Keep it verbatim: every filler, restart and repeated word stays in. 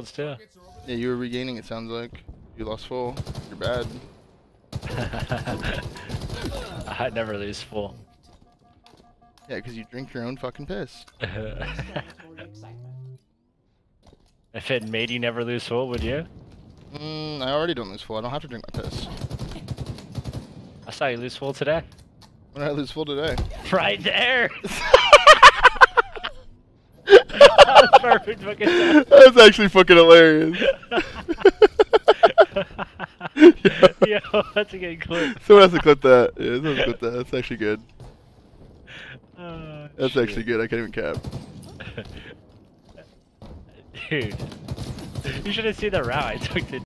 too. Yeah, you were regaining, it sounds like. You lost full. You're bad. I never lose full. Yeah, because you drink your own fucking piss. If it made you never lose full, would you? Mm, I already don't lose full. I don't have to drink my piss. I saw you lose full today. When did I lose full today? Right there! That was perfect fucking time. That's actually fucking hilarious. Yo, that's a good clip. Someone has to clip that. Yeah, someone has to clip that. That's actually good. Oh, That's shit. actually good. I can't even cap. Dude. You should have seen the route I took to